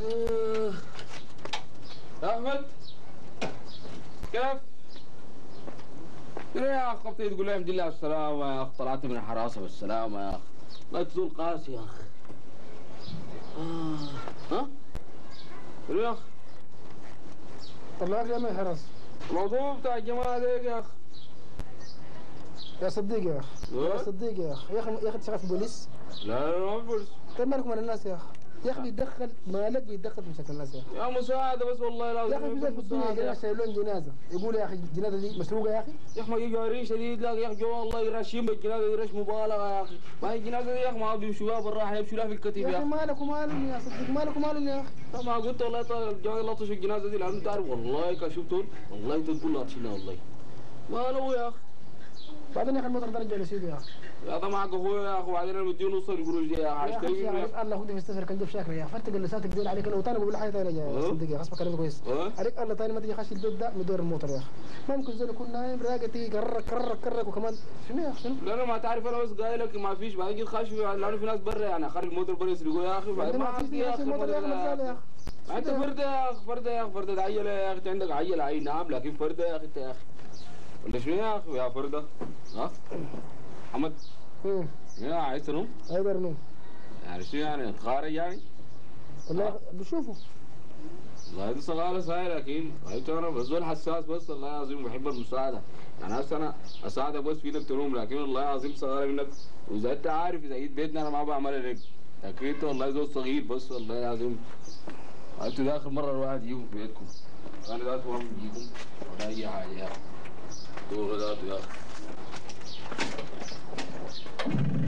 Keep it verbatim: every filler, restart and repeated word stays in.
آه. يا احمد كيف؟ يا اخ خبطي تقول لي الحمد لله على السلامة يا اخ، طلعت من الحراسة بالسلامة يا اخ. لا تزول قاسي يا اخ. آه. ها؟ قولوا يا اخ. طلعت يا من الحراسة. الموضوع بتاع الجماعة ديك يا اخ. يا صديق يا اخ يا صديق يا اخ يا اخي يا اخي تشتغل في البوليس؟ لا لا ما في بوليس. طيب مالكم من الناس يا اخ؟ يا اخي بيتدخل مالك بيتدخل في مشاكل الناس يا اخي. يا مساعدة بس والله لازم. يا اخي في زول في الدنيا جناز شايلون جنازه يقول يا اخي الجنازه دي مسروقه يا اخي. يا اخي ما جارين شديد لا يا اخي جو والله يرشين بالجنازة دي رش مبالغة يا اخي. ما هي الجنازة دي يا اخي ما بيمشوها بالراحة يمشوا لها في الكتيب يا يا اخي اخي. مالك ومالهم يا صديق مالك ومالهم يا اخي. ما قلت والله الجماعة لطشوا الجنازة دي لأنه تعرف والله كشفتون والله تقول لطشنا والله. ما له يا اخي. بعدين يا اخي المطر ده رجع لسيده يا اخي. هذا معك اخويا يا اخي وبعدين انا مديه نص القروش دي يا اخي. يا اخي عارف الله كنت في السفر كان جاب شاكر يا اخي فرتق اللي ساتك ديل عليك انا وثاني بقول حاجه ثانيه يا صديق يا اخي اسمع كلامي كويس. عليك الله ثاني ما تيجي خش البيت ده من دور الموتر يا اخي. ما ممكن زول يكون نايم راقه تيجي كرك كرك كرك وكمان شنو يا اخي شنو؟ لا انا ما تعرف انا بس قايل لك ما فيش بعدين جيت خاش لانه في ناس برا يعني اخر الموتر برا يسرقوا يا اخي. بعدين ما في يا اخي الموتر يا اخي مزاله يا اخي. انت فرده يا اخي فرده يا اخي فرده عيله يا اخي انت عندك عيله اي نعم لكن فرده يا اخي انت يا اخي. ولا شنو يا اخي يا فرده؟ ها؟ محمد امم يا عايز تنوم؟ اقدر انوم. يعني شو يعني خارج يعني؟ والله بشوفه. والله هذه صغيرة سهلة لكن عرفت انا بزول حساس بس الله العظيم بحب المساعدة. يعني هسه انا اساعدك بس في انك تنوم لكن والله العظيم صغيرة منك واذا انت عارف اذا جيت بيتنا انا ما بعملها لك. لكن انت والله زول صغير بس والله العظيم. انتوا ده اخر مرة الواحد يجيكم في بيتكم. انا ذاته ما بجيكم ولا اي حاجة يا اخي. دول ذاته يا اخي.